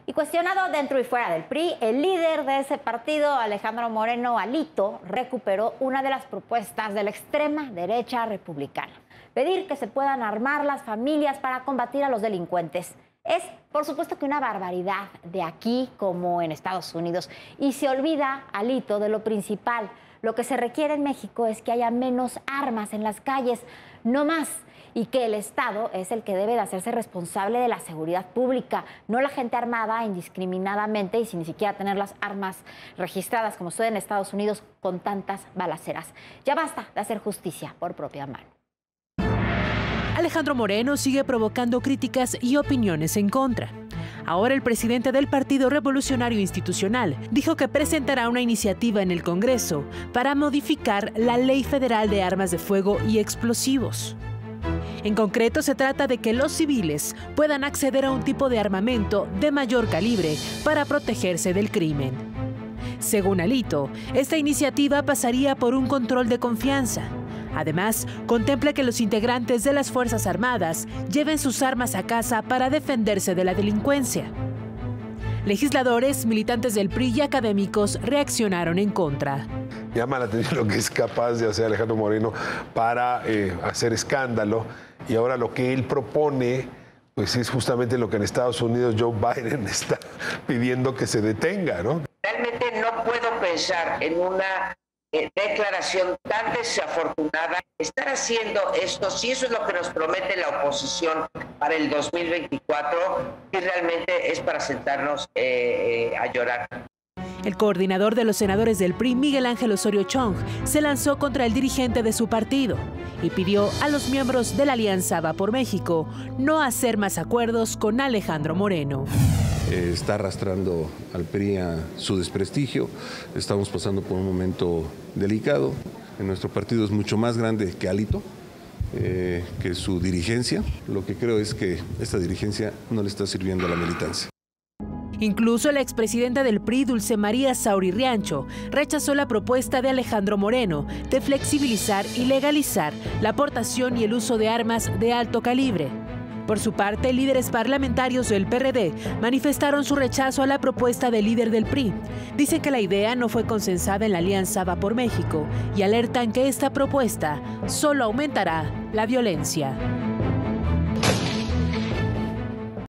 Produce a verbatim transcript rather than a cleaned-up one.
Y cuestionado dentro y fuera del P R I, el líder de ese partido, Alejandro Moreno Alito, recuperó una de las propuestas de la extrema derecha republicana: pedir que se puedan armar las familias para combatir a los delincuentes. Es, por supuesto, que una barbaridad de aquí como en Estados Unidos. Y se olvida Alito de lo principal. Lo que se requiere en México es que haya menos armas en las calles, no más. Y que el Estado es el que debe de hacerse responsable de la seguridad pública, no la gente armada indiscriminadamente y sin ni siquiera tener las armas registradas, como sucede en Estados Unidos con tantas balaceras. Ya basta de hacer justicia por propia mano. Alejandro Moreno sigue provocando críticas y opiniones en contra. Ahora el presidente del Partido Revolucionario Institucional dijo que presentará una iniciativa en el Congreso para modificar la Ley Federal de Armas de Fuego y Explosivos. En concreto, se trata de que los civiles puedan acceder a un tipo de armamento de mayor calibre para protegerse del crimen. Según Alito, esta iniciativa pasaría por un control de confianza. Además, contempla que los integrantes de las Fuerzas Armadas lleven sus armas a casa para defenderse de la delincuencia. Legisladores, militantes del P R I y académicos reaccionaron en contra. Llama la atención lo que es capaz de hacer Alejandro Moreno para eh, hacer escándalo, y ahora lo que él propone pues es justamente lo que en Estados Unidos Joe Biden está pidiendo que se detenga, ¿no? Realmente no puedo pensar en una eh, declaración tan desafortunada. Estar haciendo esto, si eso es lo que nos promete la oposición para el dos mil veinticuatro, que realmente es para sentarnos eh, eh, a llorar. El coordinador de los senadores del P R I, Miguel Ángel Osorio Chong, se lanzó contra el dirigente de su partido y pidió a los miembros de la Alianza Va por México no hacer más acuerdos con Alejandro Moreno. Eh, está arrastrando al P R I a su desprestigio. Estamos pasando por un momento delicado. En nuestro partido es mucho más grande que Alito, eh, que su dirigencia. Lo que creo es que esta dirigencia no le está sirviendo a la militancia. Incluso la expresidenta del P R I, Dulce María Sauri Riancho, rechazó la propuesta de Alejandro Moreno de flexibilizar y legalizar la aportación y el uso de armas de alto calibre. Por su parte, líderes parlamentarios del P R D manifestaron su rechazo a la propuesta del líder del P R I. Dicen que la idea no fue consensada en la Alianza Va por México y alertan que esta propuesta solo aumentará la violencia.